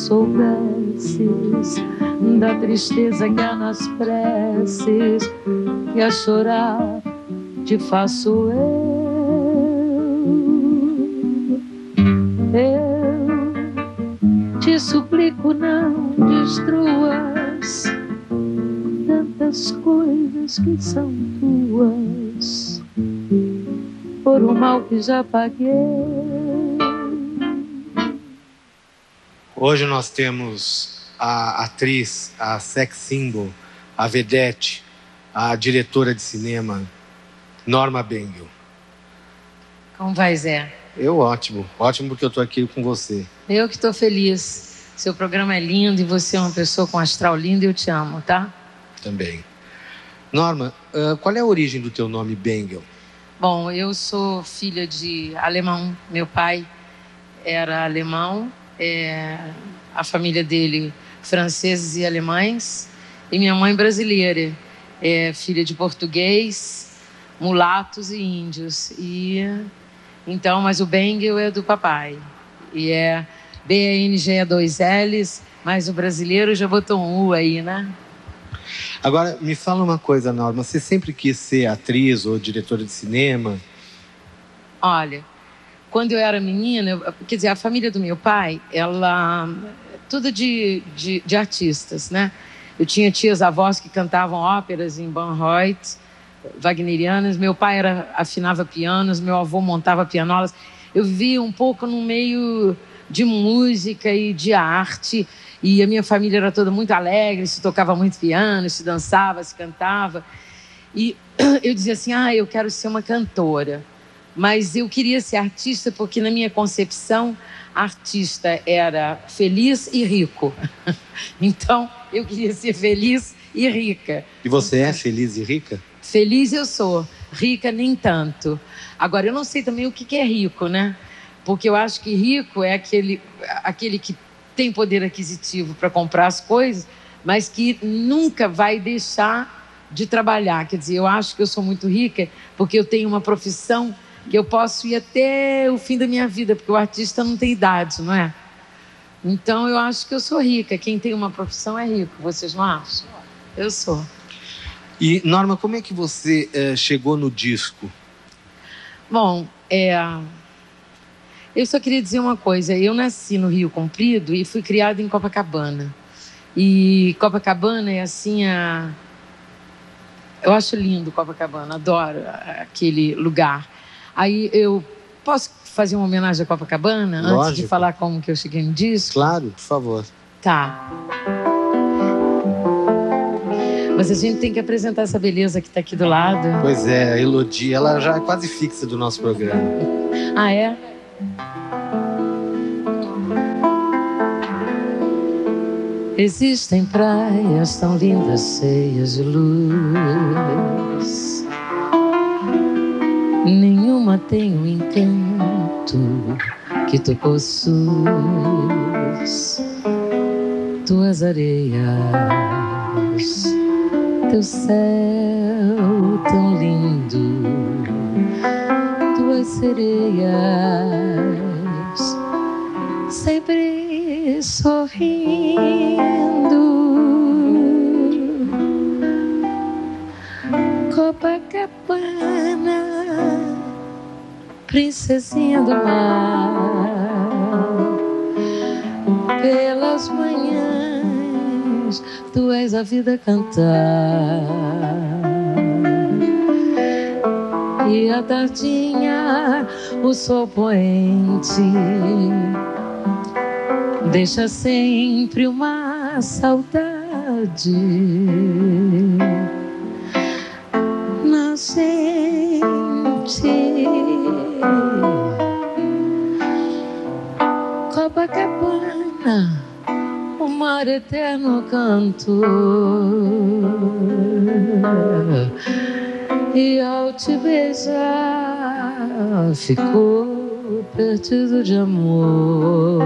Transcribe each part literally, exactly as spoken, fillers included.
soubesses da tristeza que há nas preces, e a chorar te faço eu. Eu te suplico, não destruas tantas coisas que são tuas por um mal que já paguei. Hoje nós temos a atriz, a sex symbol, a vedete, a diretora de cinema, Norma Bengel. Como vai, Zé? Eu ótimo, ótimo porque eu tô aqui com você. Eu que tô feliz. Seu programa é lindo e você é uma pessoa com astral lindo e eu te amo, tá? Também. Norma, uh, qual é a origem do teu nome Bengel? Bom, eu sou filha de alemão. Meu pai era alemão, é, a família dele franceses e alemães, e minha mãe brasileira, é, filha de português, mulatos e índios. E então, mas o Bengel é do papai e é B N G dois L's, mas o brasileiro já botou um U aí, né? Agora, me fala uma coisa, Norma. Você sempre quis ser atriz ou diretora de cinema? Olha, quando eu era menina, eu, quer dizer, a família do meu pai, ela... tudo de, de, de artistas, né? Eu tinha tias avós que cantavam óperas em Bayreuth, wagnerianas. Meu pai era, afinava pianos, meu avô montava pianolas. Eu vivia um pouco no meio de música e de arte. E a minha família era toda muito alegre, se tocava muito piano, se dançava, se cantava. E eu dizia assim, ah, eu quero ser uma cantora. Mas eu queria ser artista porque, na minha concepção, artista era feliz e rico. Então, eu queria ser feliz e rica. E você é feliz e rica? Feliz eu sou, rica nem tanto. Agora, eu não sei também o que é rico, né? Porque eu acho que rico é aquele, aquele que tem poder aquisitivo para comprar as coisas, mas que nunca vai deixar de trabalhar. Quer dizer, eu acho que eu sou muito rica porque eu tenho uma profissão que eu posso ir até o fim da minha vida, porque o artista não tem idade, não é? Então, eu acho que eu sou rica. Quem tem uma profissão é rico. Vocês não acham? Eu sou. E, Norma, como é que você uh, chegou no disco? Bom, é... eu só queria dizer uma coisa. Eu nasci no Rio Comprido e fui criada em Copacabana. E Copacabana é assim a... Eu acho lindo Copacabana, adoro aquele lugar. Aí eu posso fazer uma homenagem a Copacabana? Lógico. Antes de falar como que eu cheguei no disco? Claro, por favor. Tá. Mas a gente tem que apresentar essa beleza que está aqui do lado. Pois é, a Elodie, ela já é quase fixa do nosso programa. Ah, é? Existem praias tão lindas, cheias de luz. Nenhuma tem o encanto que tu possuis. Tuas areias, teu céu tão lindo, tuas sereias sempre sorrindo. Copacabana, princesinha do mar, pelas manhãs tu és a vida cantar, e à tardinha o sol poente deixa sempre uma saudade na gente. Copacabana, o mar eterno canto, e ao te beijar ficou perdido de amor.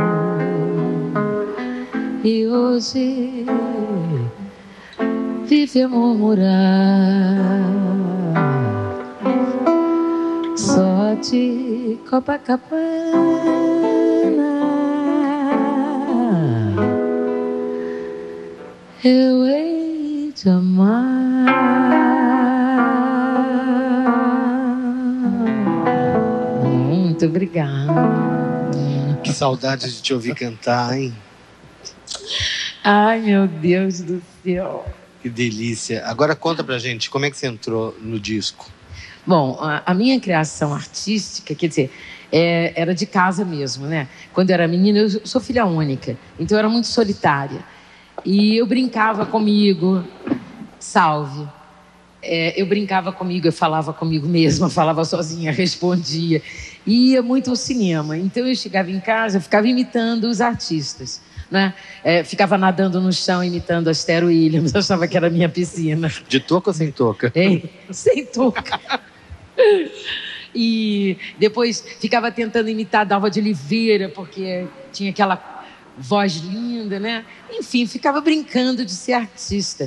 E hoje vive a murmurar só de Copacabana. eu hei de amar. Muito obrigada. Que saudade de te ouvir cantar, hein? Ai, meu Deus do céu. Que delícia. Agora conta pra gente, como é que você entrou no disco? Bom, a, a minha criação artística, quer dizer, é, era de casa mesmo, né? Quando eu era menina, eu sou filha única, então eu era muito solitária. E eu brincava comigo, salve. É, eu brincava comigo, eu falava comigo mesma, falava sozinha, respondia. E ia muito ao cinema. Então eu chegava em casa, eu ficava imitando os artistas, né? É, ficava nadando no chão, imitando a Esther Williams. Eu achava que era a minha piscina. De touca ou sem touca? É, sem touca. E depois ficava tentando imitar a Dalva de Oliveira, porque tinha aquela voz linda, né? Enfim, ficava brincando de ser artista.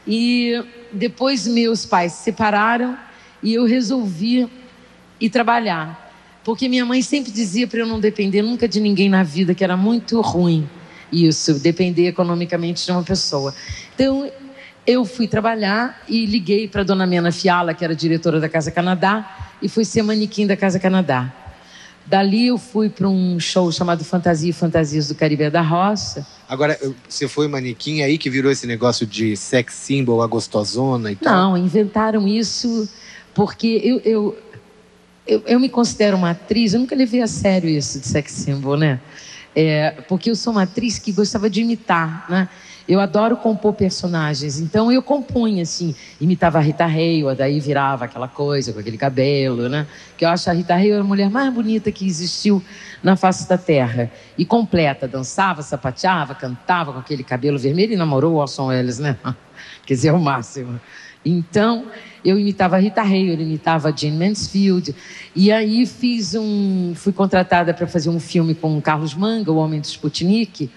E depois meus pais se separaram e eu resolvi ir trabalhar. Porque minha mãe sempre dizia para eu não depender nunca de ninguém na vida, que era muito ruim isso, depender economicamente de uma pessoa. Então, eu fui trabalhar e liguei para a dona Mena Fiala, que era diretora da Casa Canadá, e fui ser manequim da Casa Canadá. Dali eu fui para um show chamado Fantasia e Fantasias do Caribe da Roça. Agora, você foi manequim aí que virou esse negócio de sex symbol, a gostosona e tal? Não, inventaram isso porque eu, eu, eu, eu me considero uma atriz, eu nunca levei a sério isso de sex symbol, né? É, porque eu sou uma atriz que gostava de imitar, né? Eu adoro compor personagens, então eu compunha, assim, imitava a Rita Hayworth, daí virava aquela coisa com aquele cabelo, né? Que eu acho a Rita Hayworth a mulher mais bonita que existiu na face da terra. E completa, dançava, sapateava, cantava com aquele cabelo vermelho e namorou o Orson Welles, né? Quer dizer, o máximo. Então, eu imitava a Rita Hayworth, imitava a Jane Mansfield. E aí fiz um... fui contratada para fazer um filme com o Carlos Manga, O Homem do Sputnik,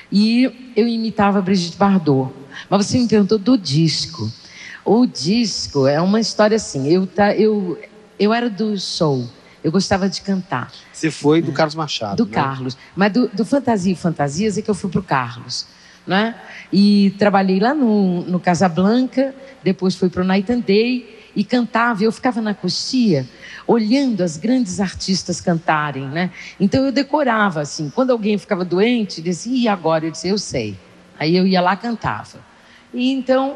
e eu imitava a Brigitte Bardot. Mas você me perguntou do disco. O disco é uma história assim. Eu, tá, eu, eu era do show. Eu gostava de cantar. Você foi do Carlos Machado, Do né? Carlos. Mas do, do Fantasia e Fantasias é que eu fui pro Carlos, né? E trabalhei lá no, no Casablanca. Depois fui pro Night and Day. E cantava, eu ficava na coxia olhando as grandes artistas cantarem, né? Então eu decorava, assim, quando alguém ficava doente, dizia, e agora? Eu disse, eu sei. Aí eu ia lá, cantava. E então,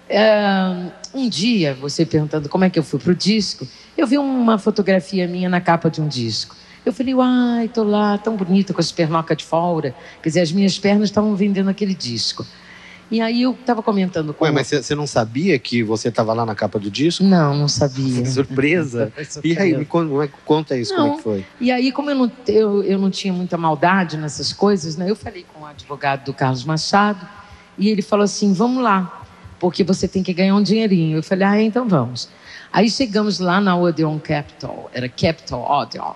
uh, um dia, você perguntando como é que eu fui pro disco, eu vi uma fotografia minha na capa de um disco. Eu falei, uai, tô lá, tão bonita, com as pernocas de fora. Quer dizer, as minhas pernas estavam vendendo aquele disco. E aí eu estava comentando com... Ué, mas você não sabia que você estava lá na capa do disco? Não, não sabia. Surpresa. Surpresa. E aí, me conta, conta isso, não. como é que foi? E aí, como eu não, eu, eu não tinha muita maldade nessas coisas, né? Eu falei com o advogado do Carlos Machado e ele falou assim, vamos lá, porque você tem que ganhar um dinheirinho. Eu falei, ah, então vamos. Aí chegamos lá na Odeon Capitol, era Capitol Odeon,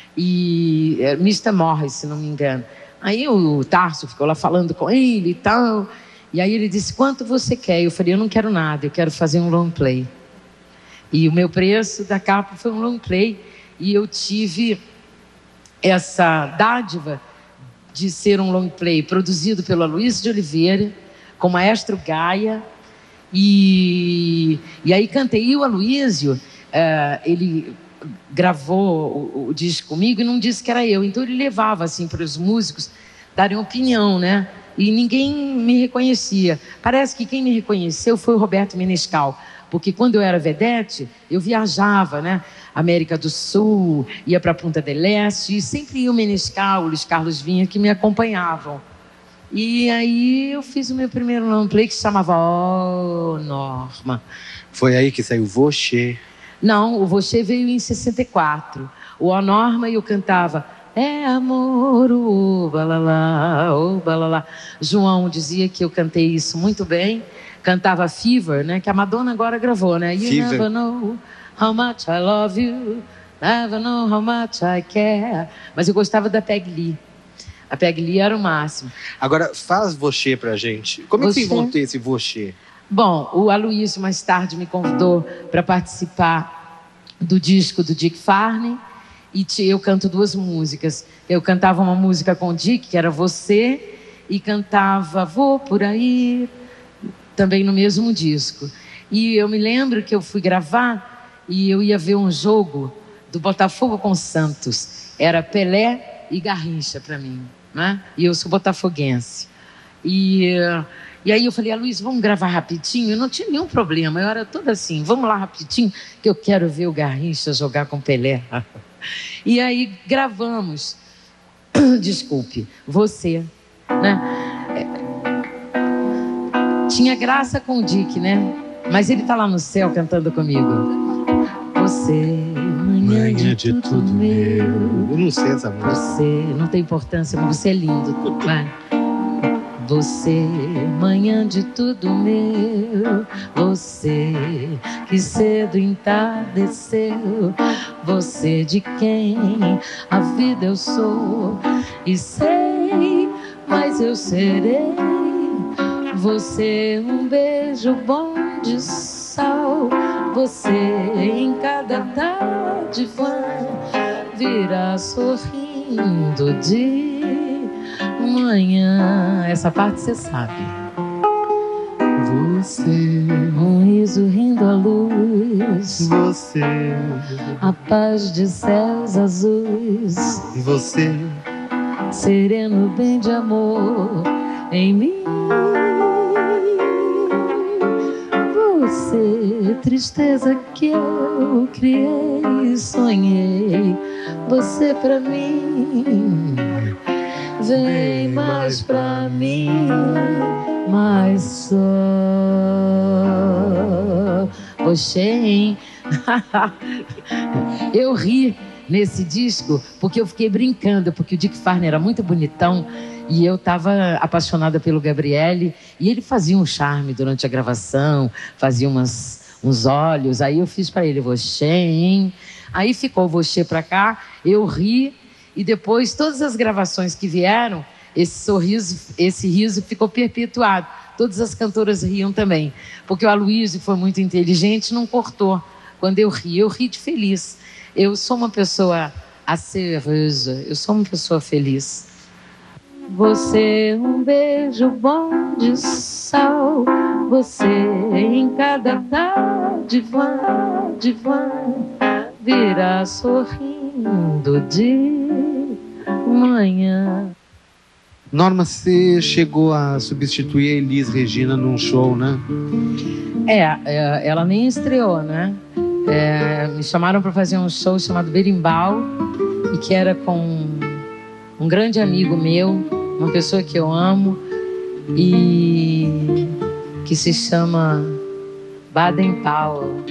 e era mister Morris, se não me engano. Aí o Tarso ficou lá falando com ele e tal... E aí ele disse, quanto você quer? Eu falei, eu não quero nada, eu quero fazer um long play. E o meu preço da capa foi um long play. E eu tive essa dádiva de ser um long play produzido pelo Aloysio de Oliveira, com o maestro Gaia. E, e aí cantei. E o Aloysio, uh, ele gravou o, o disco comigo e não disse que era eu. Então ele levava assim, para os músicos darem opinião, né? E ninguém me reconhecia. Parece que quem me reconheceu foi o Roberto Menescal, porque quando eu era vedete, eu viajava, né? América do Sul, ia para Punta del Este, e sempre ia o Menescal, o Luiz Carlos Vinha, que me acompanhavam. E aí eu fiz o meu primeiro long play que se chamava Oh, Norma. Foi aí que saiu Você? Não, o Você veio em sessenta e quatro. O Oh, Norma, eu cantava... É amor, o balalá, o balalá. João dizia que eu cantei isso muito bem. Cantava Fever, né? Que a Madonna agora gravou, né? You Fever. never know how much I love you, never know how much I care. Mas eu gostava da Peg Lee. A Peg Lee era o máximo. Agora, faz Você pra gente. Como é que você inventou esse Você? Bom, o Aloysio mais tarde me convidou para participar do disco do Dick Farney. E eu canto duas músicas. Eu cantava uma música com o Dick, que era Você, e cantava Vou por aí, também no mesmo disco. E eu me lembro que eu fui gravar e eu ia ver um jogo do Botafogo com Santos. Era Pelé e Garrincha para mim, né? E eu sou botafoguense. E, e aí eu falei, a Luiz, vamos gravar rapidinho? Eu não tinha nenhum problema, eu era toda assim, vamos lá rapidinho, que eu quero ver o Garrincha jogar com Pelé. E aí gravamos, desculpe, você, né? Tinha graça com o Dick, né? Mas ele tá lá no céu cantando comigo. Você, manhã, manhã de, de tudo, tudo meu. Eu não sei essa música. Você, não tem importância, mas você é lindo, vai. Você, manhã de tudo meu, você que cedo entardeceu, você de quem a vida eu sou e sei, mas eu serei. Você, um beijo bom de sal, você em cada tarde vai virá sorrindo de manhã. Essa parte você sabe. Você, um riso rindo à luz, você, a paz de céus azuis, você, sereno bem de amor em mim. Você, tristeza que eu criei e sonhei, você pra mim. Vem mais pra mim, mais só você, hein? Eu ri nesse disco porque eu fiquei brincando, porque o Dick Farney era muito bonitão e eu estava apaixonada pelo Gabriele e ele fazia um charme durante a gravação, fazia umas, uns olhos, aí eu fiz para ele, você, hein? Aí ficou você pra cá, eu ri. E depois, todas as gravações que vieram, esse sorriso, esse riso ficou perpetuado. Todas as cantoras riam também. Porque o Aloysio foi muito inteligente, não cortou. Quando eu ri, eu ri de feliz. Eu sou uma pessoa acerosa, eu sou uma pessoa feliz. Você, um beijo bom de sal, você em cada tarde vai, de vai, virá sorrindo de manhã. Norma, você chegou a substituir a Elis Regina num show, né? É, ela nem estreou, né? É, me chamaram para fazer um show chamado Berimbau, e que era com um grande amigo meu, uma pessoa que eu amo, e que se chama Baden Powell.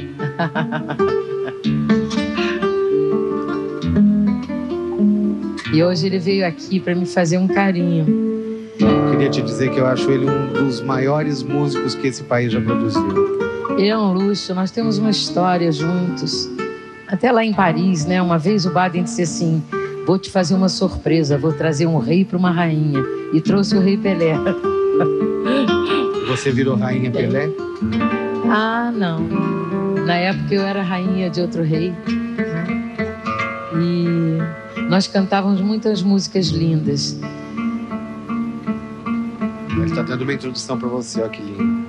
E hoje ele veio aqui para me fazer um carinho. Eu queria te dizer que eu acho ele um dos maiores músicos que esse país já produziu. Ele é um luxo, nós temos uma história juntos. Até lá em Paris, né? Uma vez o Baden disse assim, vou te fazer uma surpresa, vou trazer um rei para uma rainha. E trouxe o rei Pelé. Você virou rainha Pelé? Ah, não. Na época eu era rainha de outro rei. E nós cantávamos muitas músicas lindas. Ele está dando uma introdução para você, ó, que lindo.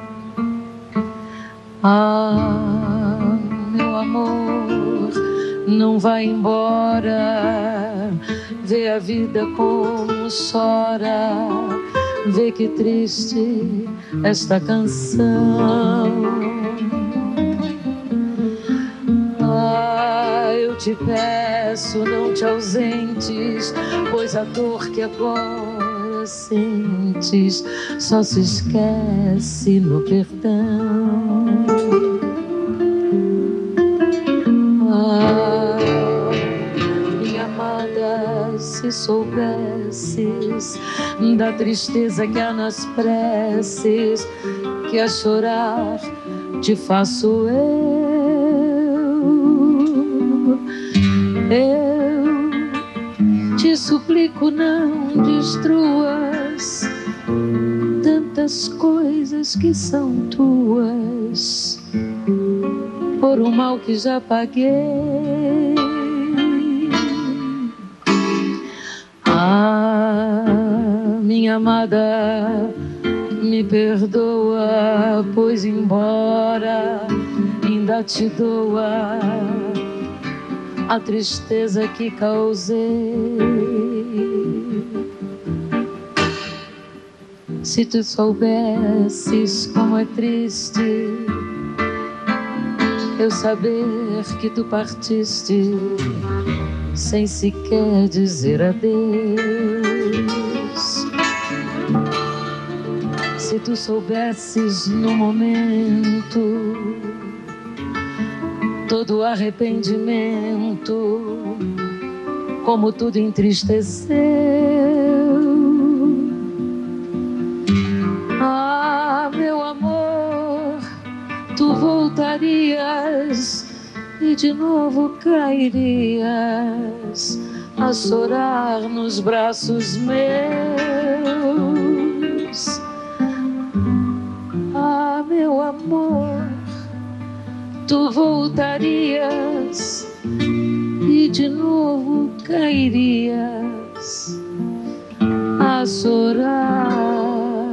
Ah, meu amor, não vai embora. Vê a vida como chora. Vê que triste esta canção. Ah, eu te peço, não te ausentes, pois a dor que agora sentes só se esquece no perdão. Ah, minha amada, se soubesses da tristeza que há nas preces, que a chorar te faço eu. Eu te suplico, não destruas tantas coisas que são tuas por um mal que já paguei. Ah, minha amada, me perdoa, pois embora ainda te doa a tristeza que causei. Se tu soubesses como é triste eu saber que tu partiste sem sequer dizer adeus. Se tu soubesses no momento todo o arrependimento, como tudo entristeceu. Ah, meu amor, tu voltarias e de novo cairias a chorar nos braços meus. Ah, meu amor, tu voltarias e de novo cairias a chorar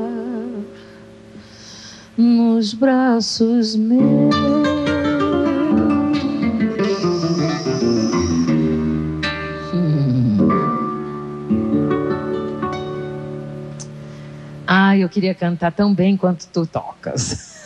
nos braços meus. Hum. Ah, eu queria cantar tão bem quanto tu tocas.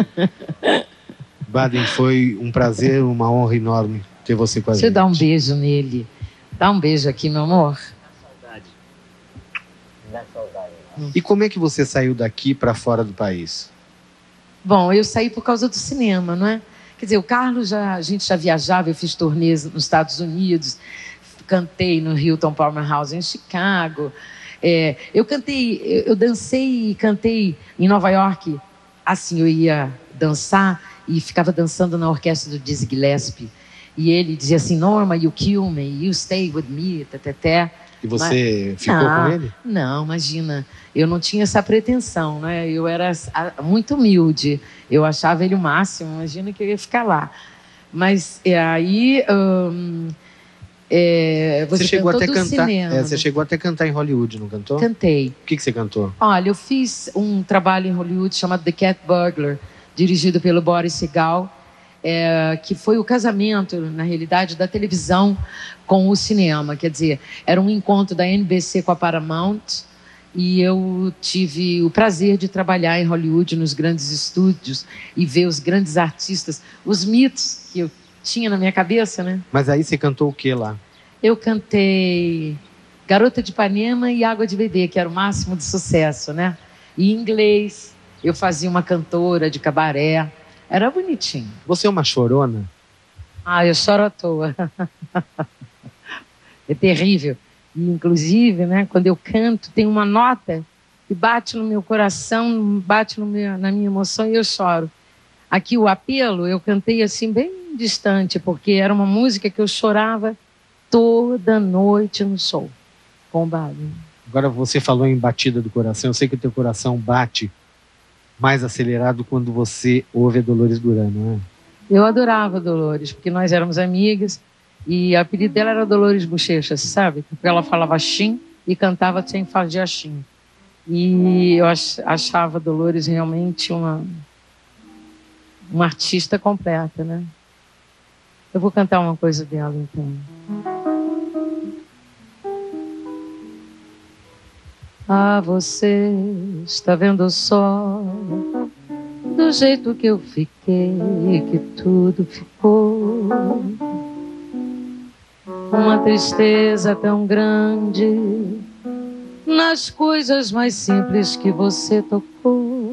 Baden, foi um prazer, uma honra enorme ter você com a gente. Deixa eu dar um beijo nele. Dá um beijo aqui, meu amor. Dá saudade. Dá saudade. E como é que você saiu daqui para fora do país? Bom, eu saí por causa do cinema, não é? Quer dizer, o Carlos, já, a gente já viajava, eu fiz turnês nos Estados Unidos, cantei no Hilton Palmer House em Chicago. É, eu cantei, eu dancei e cantei em Nova York. Assim, eu ia dançar e ficava dançando na orquestra do Dizzy Gillespie. E ele dizia assim, Norma, you kill me, you stay with me, teteté. E você Mas, ficou não, com ele? Não, imagina. Eu não tinha essa pretensão, né? Eu era muito humilde. Eu achava ele o máximo, imagina que eu ia ficar lá. Mas é, aí... Hum, é, você, você chegou até cantar. Cinema, é, você chegou até a cantar em Hollywood, não cantou? Cantei. O que, que você cantou? Olha, eu fiz um trabalho em Hollywood chamado The Cat Burglar, dirigido pelo Boris Segal, é, que foi o casamento, na realidade, da televisão com o cinema. Quer dizer, era um encontro da N B C com a Paramount e eu tive o prazer de trabalhar em Hollywood, nos grandes estúdios, e ver os grandes artistas, os mitos que eu tinha na minha cabeça, né? Mas aí você cantou o que lá? Eu cantei Garota de Ipanema e Água de Bebê, que era o máximo de sucesso, né? E em inglês, eu fazia uma cantora de cabaré. Era bonitinho. Você é uma chorona? Ah, eu choro à toa. É terrível. E, inclusive, né, quando eu canto, tem uma nota que bate no meu coração, bate no meu, na minha emoção e eu choro. Aqui, o Apelo, eu cantei assim bem distante, porque era uma música que eu chorava toda noite no show, com o Baden. Agora, você falou em batida do coração. Eu sei que o teu coração bate mais acelerado quando você ouve a Dolores Duran, não é? Eu adorava a Dolores, porque nós éramos amigas e o apelido dela era Dolores Bochecha, sabe? Porque ela falava chim e cantava sem fazer chim. E eu achava a Dolores realmente uma, uma artista completa, né? Eu vou cantar uma coisa dela, então. Ah, você está vendo só do jeito que eu fiquei, que tudo ficou uma tristeza tão grande nas coisas mais simples que você tocou.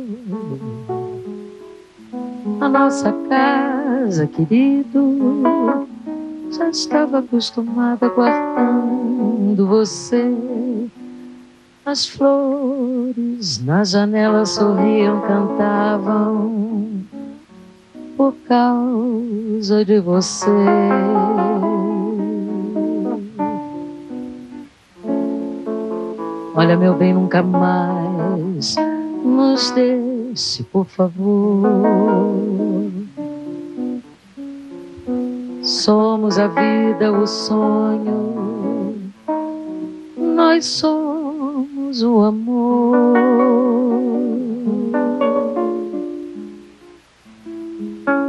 A nossa casa, querido, já estava acostumada guardando você. As flores na janela sorriam, cantavam por causa de você. Olha, meu bem, nunca mais nos deixe, por favor. Somos a vida, o sonho, nós somos o amor.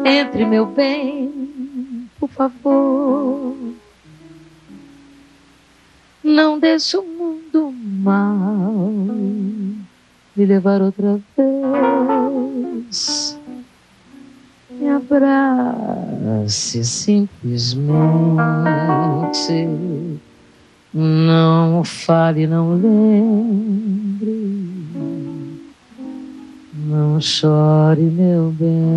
Entre, meu bem, por favor. Não deixe o mundo mal me levar outra vez. Me abrace simplesmente. Não fale, não lembre. Não chore, meu bem.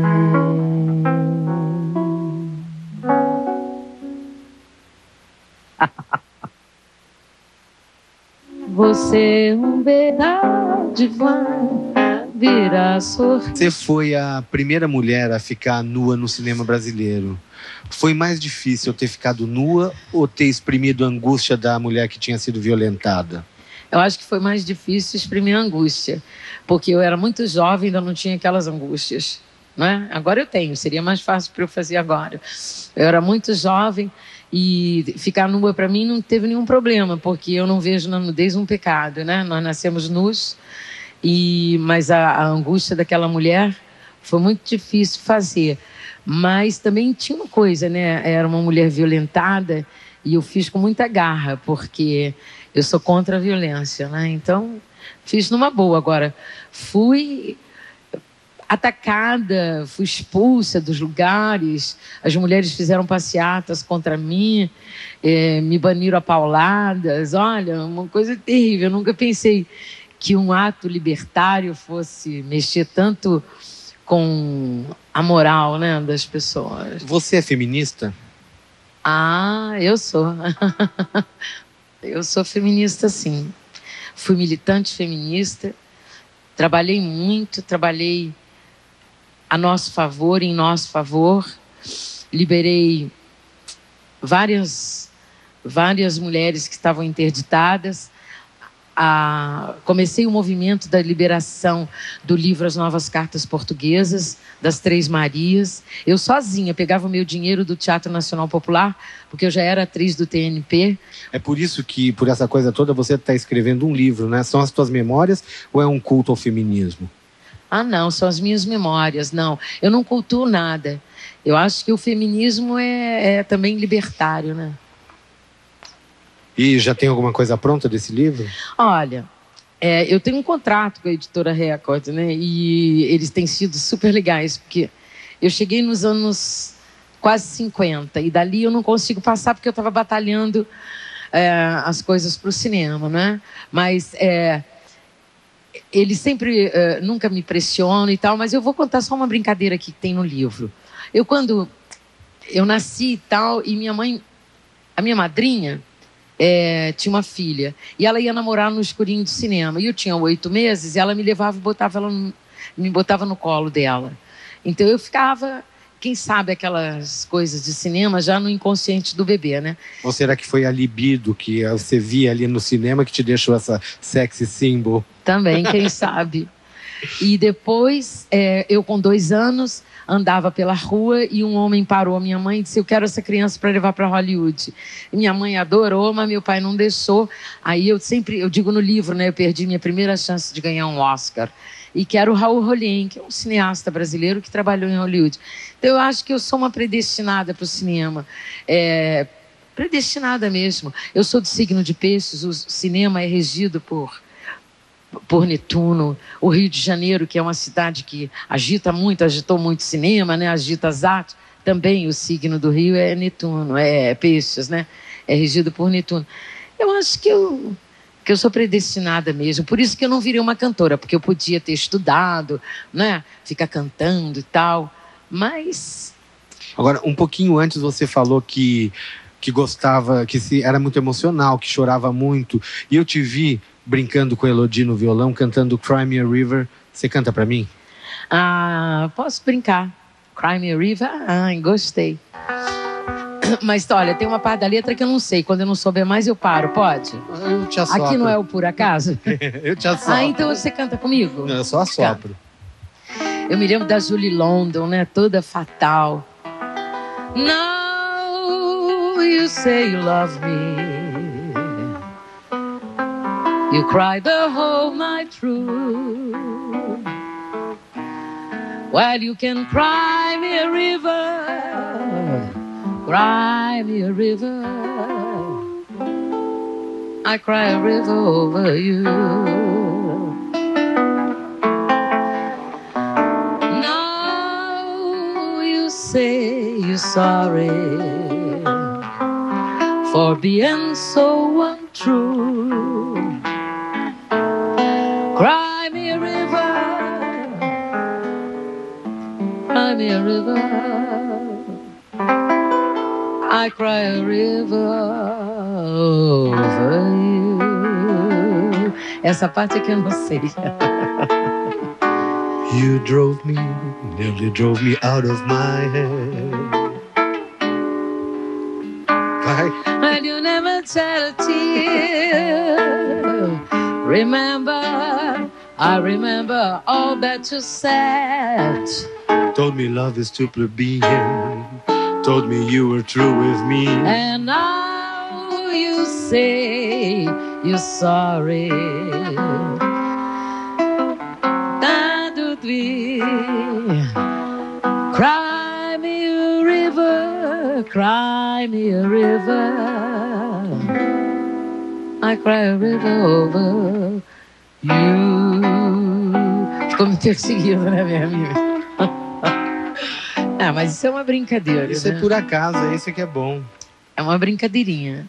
Você um verdade vai virar sorte. Você foi a primeira mulher a ficar nua no cinema brasileiro. Foi mais difícil ter ficado nua ou ter exprimido a angústia da mulher que tinha sido violentada? Eu acho que foi mais difícil exprimir a angústia, porque eu era muito jovem e ainda não tinha aquelas angústias, né? Agora eu tenho, seria mais fácil para eu fazer agora. Eu era muito jovem e ficar nua para mim não teve nenhum problema, porque eu não vejo na nudez um pecado, né? Nós nascemos nus, e, mas a, a angústia daquela mulher foi muito difícil fazer. Mas também tinha uma coisa, né? Era uma mulher violentada e eu fiz com muita garra, porque eu sou contra a violência, né? Então, fiz numa boa. Agora, fui atacada, fui expulsa dos lugares, as mulheres fizeram passeatas contra mim, é, me baniram a pauladas. Olha, uma coisa terrível. Eu nunca pensei que um ato libertário fosse mexer tanto com a moral, né, das pessoas. Você é feminista? Ah, eu sou. Eu sou feminista, sim. Fui militante feminista, trabalhei muito, trabalhei a nosso favor, em nosso favor. Liberei várias, várias mulheres que estavam interditadas. Ah, comecei o movimento da liberação do livro As Novas Cartas Portuguesas, das Três Marias. Eu sozinha pegava o meu dinheiro do Teatro Nacional Popular, porque eu já era atriz do T N P. É por isso que, por essa coisa toda, você está escrevendo um livro, né? São as tuas memórias ou é um culto ao feminismo? Ah, não, são as minhas memórias, não. Eu não cultuo nada. Eu acho que o feminismo é, é também libertário, né? E já tem alguma coisa pronta desse livro? Olha, é, eu tenho um contrato com a editora Record, né? E eles têm sido super legais, porque eu cheguei nos anos quase cinquenta e dali eu não consigo passar porque eu estava batalhando é, as coisas para o cinema, né? Mas é, eles sempre, é, nunca me pressionam e tal, mas eu vou contar só uma brincadeira que tem no livro. Eu, quando eu nasci e tal, e minha mãe, a minha madrinha, É, tinha uma filha e ela ia namorar no escurinho do cinema e eu tinha oito meses e ela me levava e botava ela no, me botava no colo dela. Então eu ficava, quem sabe, aquelas coisas de cinema já no inconsciente do bebê, né? Ou será que foi a libido que você via ali no cinema que te deixou essa sexy symbol? Também, quem sabe. E depois, é, eu com dois anos, andava pela rua e um homem parou a minha mãe e disse: eu quero essa criança para levar para Hollywood. E minha mãe adorou, mas meu pai não deixou. Aí eu sempre, eu digo no livro, né, eu perdi minha primeira chance de ganhar um Oscar. E que era o Raul Rolin, que é um cineasta brasileiro que trabalhou em Hollywood. Então eu acho que eu sou uma predestinada para o cinema. É, predestinada mesmo. Eu sou do signo de Peixes, o cinema é regido por... por Netuno. O Rio de Janeiro, que é uma cidade que agita muito, agitou muito cinema, né? Agita as artes, também o signo do Rio é Netuno, é Peixes, né? É regido por Netuno. Eu acho que eu, que eu sou predestinada mesmo, por isso que eu não virei uma cantora, porque eu podia ter estudado, né? Ficar cantando e tal, mas... Agora, um pouquinho antes você falou que, que gostava, que se, era muito emocional, que chorava muito, e eu te vi brincando com a Elodie no violão, cantando Cry Me a River. Você canta pra mim? Ah, posso brincar. Cry Me a River? Ah, gostei. Mas, olha, tem uma parte da letra que eu não sei. Quando eu não souber mais, eu paro. Pode? Eu te assopro. Aqui não é o por acaso? Eu te assopro. Ah, então você canta comigo? Não, eu só assopro. Eu me lembro da Julie London, né? Toda fatal. Now you say you love me. You cry the whole night through. Well, you can cry me a river, cry me a river. I cry a river over you. Now you say you're sorry for being so untrue. Cry me a river, cry me a river. I cry a river over you. Essa parte é que eu não sei. You drove me, nearly drove me out of my head. Vai. And you never shed a tear. Remember, I remember all that you said. Told me love is too plebeian. Told me you were true with me. And now you say you're sorry. That would be. Cry me a river, cry me a river. I cry a river over you. Ficou me perseguindo, né, minha amiga? Ah, mas isso é uma brincadeira. Isso né? é por acaso, é isso que é bom. É uma brincadeirinha.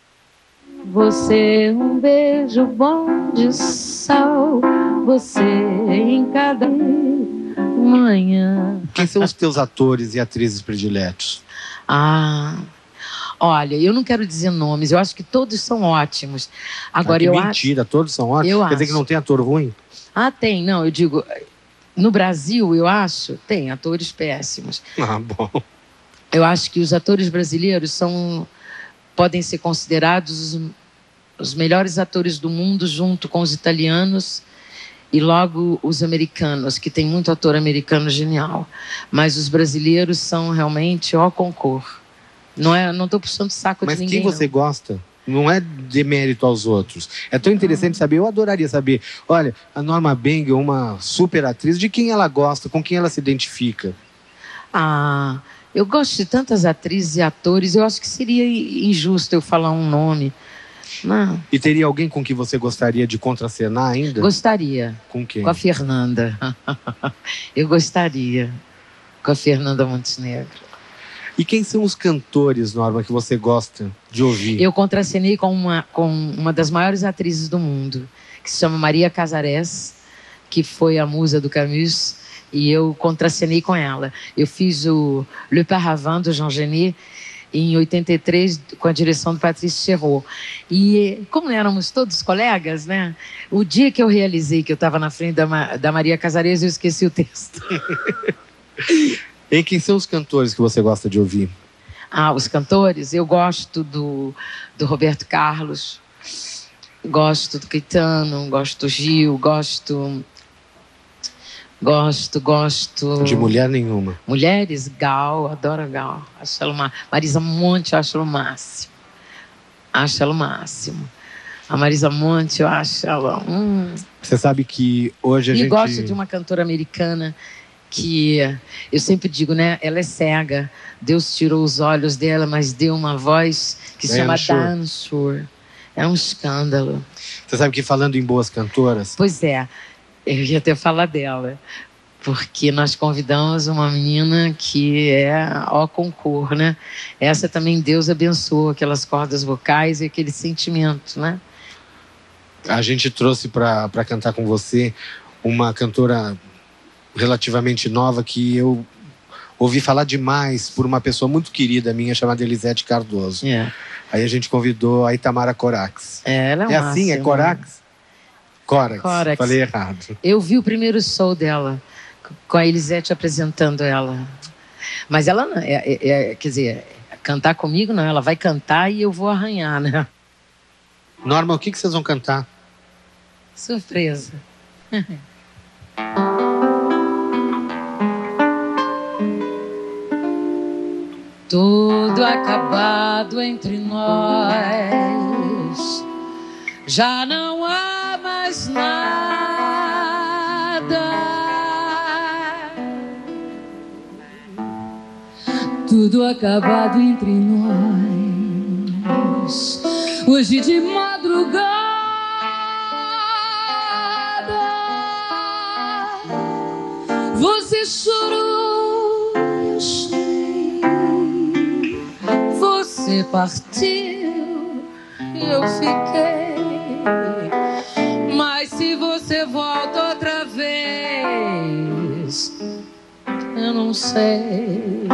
Você um beijo bom de sal, você em cada manhã. Quem são os teus atores e atrizes prediletos? Ah, olha, eu não quero dizer nomes, eu acho que todos são ótimos. Agora, ah, que eu mentira, acho... todos são ótimos? Eu Quer acho. dizer que não tem ator ruim? Ah, tem, não, eu digo... No Brasil, eu acho, tem atores péssimos. Ah, bom. Eu acho que os atores brasileiros são, podem ser considerados os, os melhores atores do mundo, junto com os italianos e logo os americanos, que tem muito ator americano genial. Mas os brasileiros são realmente ó concor. Não é, não estou puxando saco Mas de ninguém. quem você não. gosta? Não é demérito aos outros. É tão interessante saber, eu adoraria saber. Olha, a Norma Beng é uma super atriz, de quem ela gosta, com quem ela se identifica? Ah, eu gosto de tantas atrizes e atores, eu acho que seria injusto eu falar um nome. Não. E teria alguém com quem você gostaria de contracenar ainda? Gostaria. Com quem? Com a Fernanda. Eu gostaria. Com a Fernanda Montenegro. E quem são os cantores, Norma, que você gosta de ouvir? Eu contracenei com uma, com uma das maiores atrizes do mundo, que se chama Maria Casares, que foi a musa do Camus, e eu contracenei com ela. Eu fiz o Le Paravent, do Jean Genet, em oitenta e três, com a direção do Patrice Chéreau. E como éramos todos colegas, né? O dia que eu realizei que eu estava na frente da, Ma- da Maria Casares, eu esqueci o texto. E quem são os cantores que você gosta de ouvir? Ah, os cantores, eu gosto do, do Roberto Carlos, gosto do Caetano, gosto do Gil, gosto... Gosto, gosto... De mulher nenhuma. Mulheres, Gal, adoro Gal. Acho ela uma... Marisa Monte, acho ela o máximo. Acho ela o máximo. A Marisa Monte, eu acho ela... Hum. Você sabe que hoje a E gente... gosto de uma cantora americana que, eu sempre digo, né? Ela é cega. Deus tirou os olhos dela, mas deu uma voz que se Diane chama Shore. Diane Shore. É um escândalo. Você sabe que falando em boas cantoras... Pois é, eu ia até falar dela. Porque nós convidamos uma menina que é ó concor, né? Essa também Deus abençoa, aquelas cordas vocais e aquele sentimento, né? A gente trouxe para cantar com você uma cantora relativamente nova que eu ouvi falar demais por uma pessoa muito querida minha chamada Elisete Cardoso. É. Aí a gente convidou a Itamara Corax. É, ela é, É um assim? É máximo. Corax? Corax. Corax. Falei errado. Eu vi o primeiro show dela, com a Elisete apresentando ela. Mas ela não, é, é, é, quer dizer, cantar comigo não, ela vai cantar e eu vou arranhar, né? Norma, o que, que vocês vão cantar? Surpresa. Tudo acabado entre nós, já não há mais nada. tudo acabado entre nós. Hoje de madrugada você chorou, eu chorei. Você partiu e eu fiquei. Mas se você volta outra vez, eu não sei.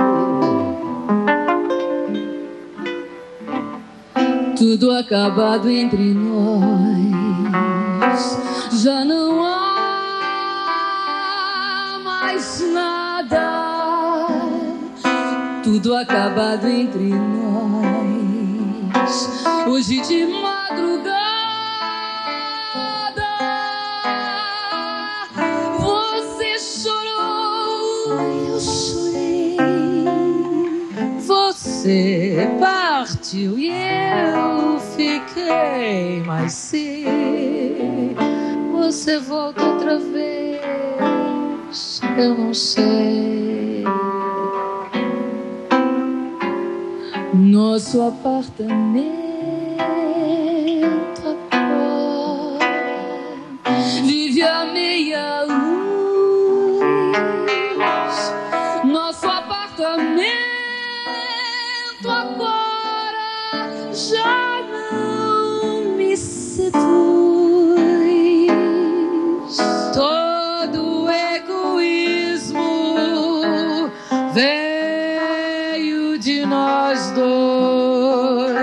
Tudo acabado entre nós, já não há mais nada. Tudo acabado entre nós, hoje de madrugada você chorou, eu chorei. Você partiu e eu fiquei. Mas se você volta outra vez, eu não sei. Nosso apartamento agora vive a meia luz. Nosso apartamento agora já não me seduz. Todo egoísmo veio de nós dois.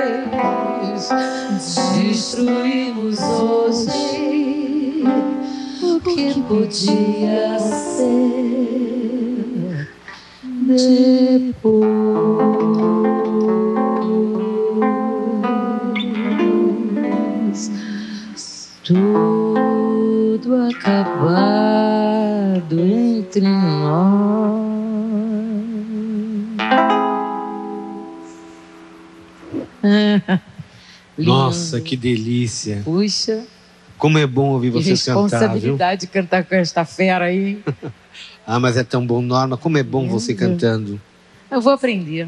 Destruímos hoje o que podia ser depois. Tudo acabado entre nós. Nossa, que delícia. Puxa. Como é bom ouvir você cantar, viu? Responsabilidade de cantar com esta fera aí. Ah, mas é tão bom, Norma. Como é bom você cantando. Eu vou aprender.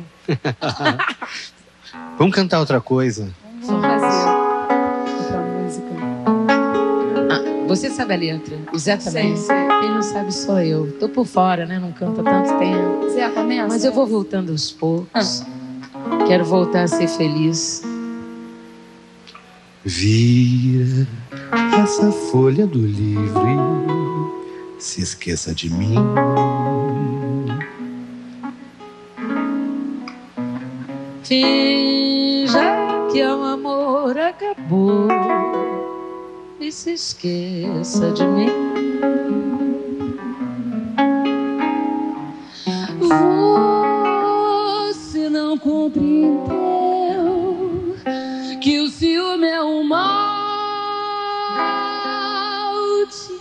Vamos cantar outra coisa? Vamos fazer outra música. Ah, você sabe a letra? O Zé também? Sei, sei. Quem não sabe sou eu. Tô por fora, né? Não canto há tanto tempo. Zé, começa. Mas eu vou voltando aos poucos. Quero voltar a ser feliz. Vira essa folha do livro e se esqueça de mim. Finja que o amor acabou e se esqueça de mim. Você não compreendeu que o ciúme é um mal de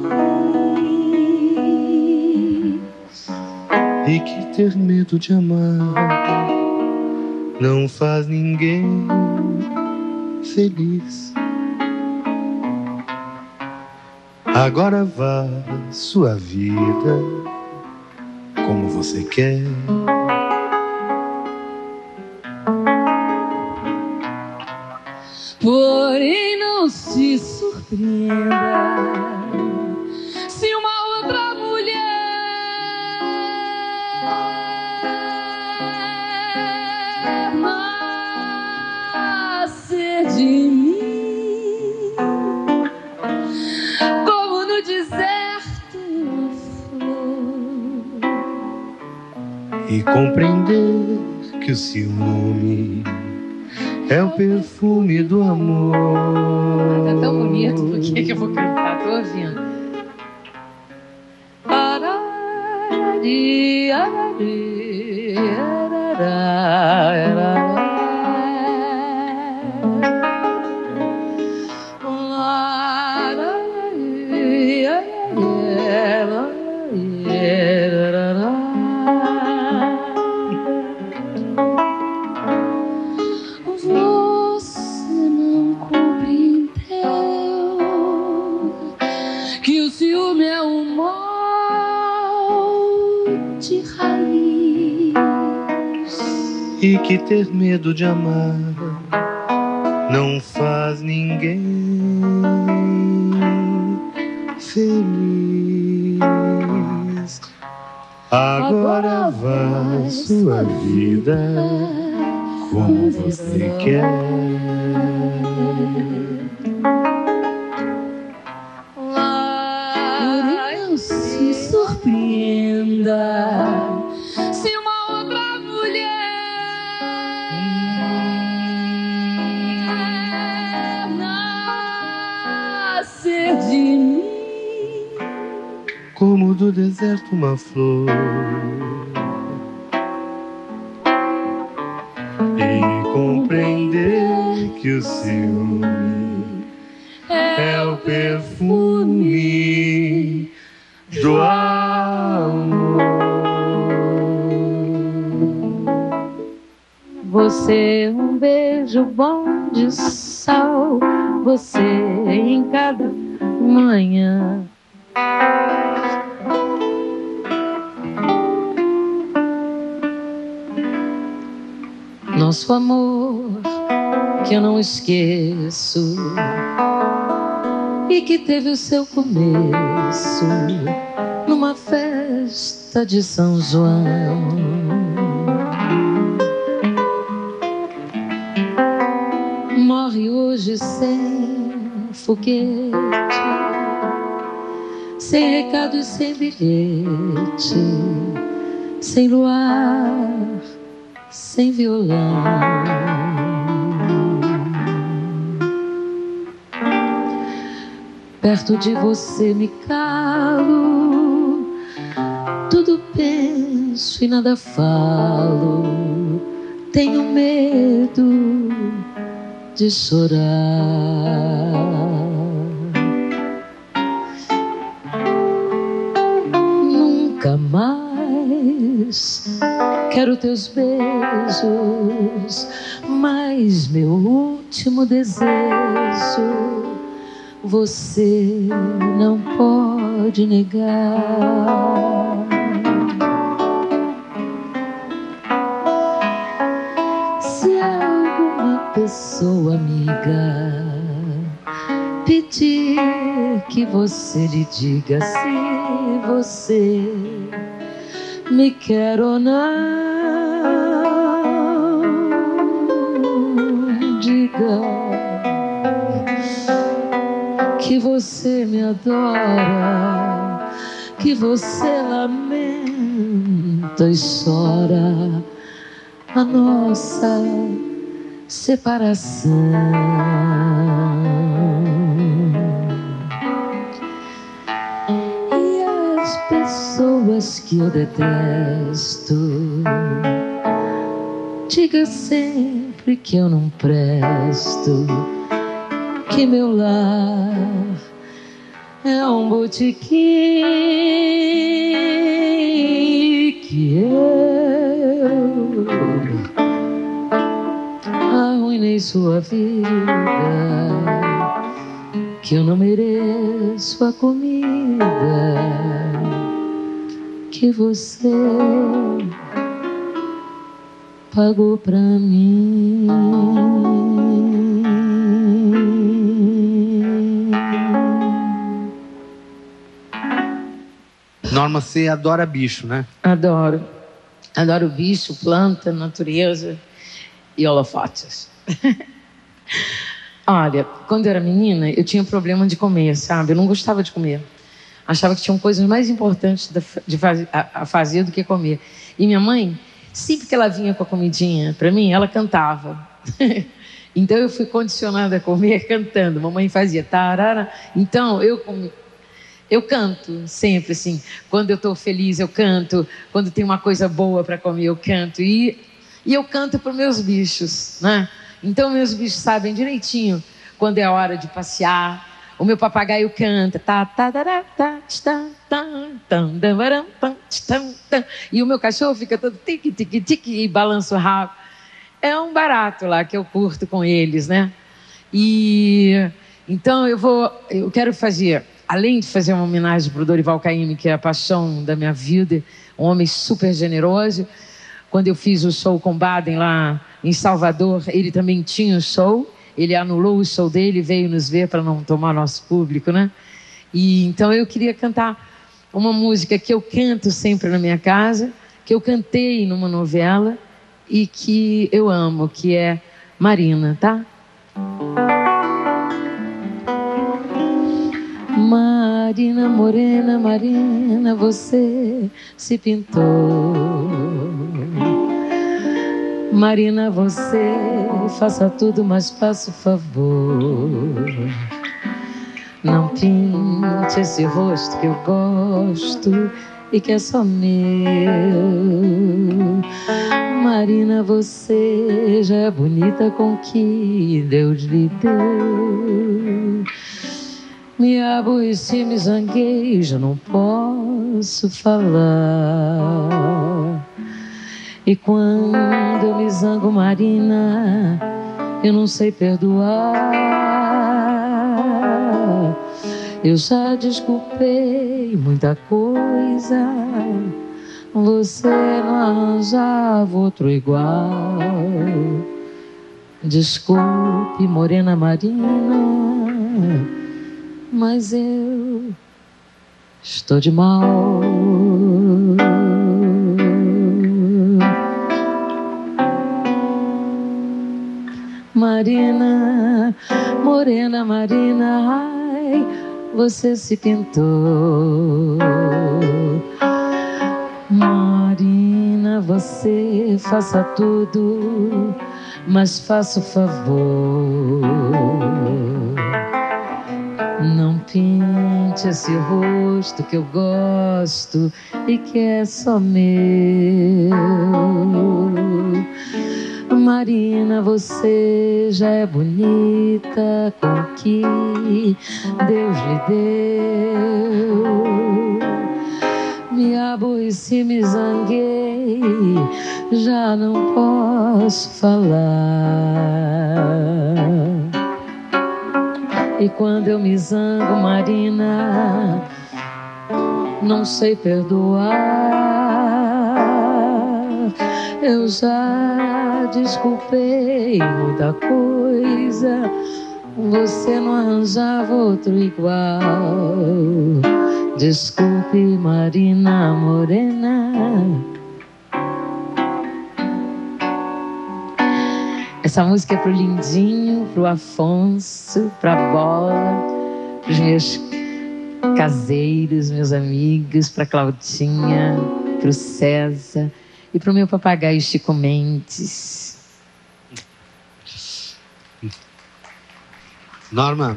raiz E que ter medo de amar não faz ninguém feliz. Agora vá sua vida como você quer. Porém não se surpreenda se uma outra mulher nascer de mim, como no deserto uma flor. E compreender que o ciúme é o perfume do amor. Tá tão bonito, por que que eu vou cantar? Tô ouvindo. Arari, arari, arara, arara. Arari, arari, arara. Você não compreendeu que o ciúme é um mal de raiz e que ter medo de amar não faz ninguém feliz. Agora vai sua vida como você quer. Não se surpreenda se uma outra mulher nascer de mim, como do deserto uma flor, e compreender que o ciúme é o perfume do amor. Você um beijo bom de sal, você em cada manhã. Nosso amor que eu não esqueço e que teve o seu começo numa festa de São João. Morre hoje sem foguete, sem recado e sem bilhete, sem luar, sem violão. Perto de você me calo, tudo penso e nada falo. Tenho medo de chorar. Nunca mais quero teus beijos, mas meu último desejo você não pode negar. Se alguma pessoa amiga pedir que você lhe diga se você me quer ou não, diga que você me adora, que você lamenta e chora a nossa separação. E as pessoas que eu detesto, diga sempre que eu não presto, que meu lar é um botequim, que eu arruinei sua vida, que eu não mereço a comida que você pagou pra mim. Norma, você adora bicho, né? Adoro. Adoro bicho, planta, natureza e holofotes. Olha, quando eu era menina, eu tinha problema de comer, sabe? Eu não gostava de comer. Achava que tinham coisas mais importantes de fazer, a fazer do que comer. E minha mãe, sempre que ela vinha com a comidinha para mim, ela cantava. Então eu fui condicionada a comer cantando. Mamãe fazia tarara. Então eu comi. Eu canto sempre, assim. Quando eu estou feliz, eu canto. Quando tem uma coisa boa para comer, eu canto. E, e eu canto para os meus bichos, né? Então, meus bichos sabem direitinho quando é a hora de passear. O meu papagaio canta. E o meu cachorro fica todo tique, tique, tique e balança o rabo. É um barato lá que eu curto com eles, né? E então eu vou, eu quero fazer... Além de fazer uma homenagem para o Dorival Caymmi, que é a paixão da minha vida, um homem super generoso, quando eu fiz o show com Baden lá em Salvador, ele também tinha o show. Ele anulou o show dele e veio nos ver para não tomar nosso público, né? E então eu queria cantar uma música que eu canto sempre na minha casa, que eu cantei numa novela e que eu amo, que é Marina, tá? Marina, morena, Marina, você se pintou. Marina, você faça tudo, mas faça o favor. Não pinte esse rosto que eu gosto e que é só meu. Marina, você já é bonita com o que Deus lhe deu. Me aborreci, me zanguei, já não posso falar. E quando eu me zango, Marina, eu não sei perdoar. Eu já desculpei muita coisa, você não arranjava outro igual. Desculpe, morena Marina, mas eu estou de mal. Marina, morena Marina, ai, você se pintou. Marina, você faça tudo, mas faça o favor. Não pinte esse rosto que eu gosto e que é só meu. Marina, você já é bonita com o que Deus lhe deu. Me aborreci, me zanguei, já não posso falar. E quando eu me zango, Marina, não sei perdoar. Eu já desculpei muita coisa, você não arranjava outro igual. Desculpe, Marina morena. Essa música é pro Lindinho, pro Afonso, pra Bola, pros meus caseiros, meus amigos, pra Claudinha, pro César e pro meu papagaio Chico Mendes. Norma,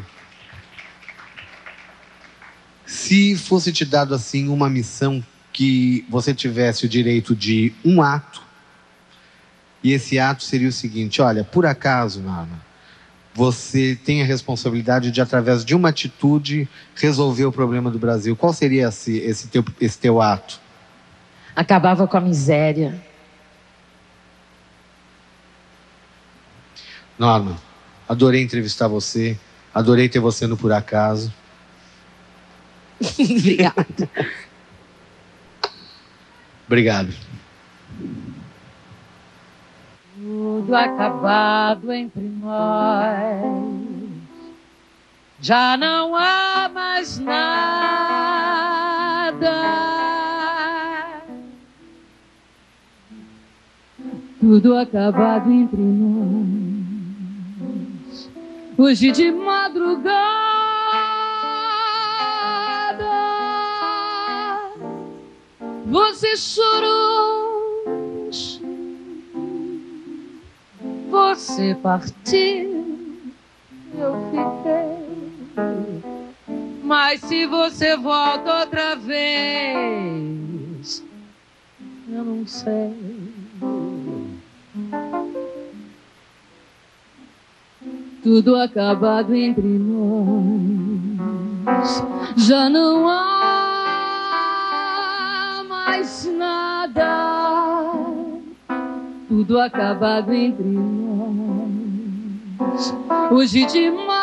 se fosse te dado assim uma missão que você tivesse o direito de um ato, e esse ato seria o seguinte: olha, por acaso, Norma, você tem a responsabilidade de, através de uma atitude, resolver o problema do Brasil. Qual seria esse, esse, teu, esse teu ato? Acabava com a miséria. Norma, adorei entrevistar você, adorei ter você no Por Acaso. Obrigada. Obrigado. Tudo acabado entre nós, já não há mais nada. Tudo acabado entre nós, hoje de madrugada. Você chorou, você partiu, eu fiquei. Mas se você volta outra vez, eu não sei. Tudo acabado entre nós, já não há mais nada. Tudo acabado entre nós, hoje de manhã.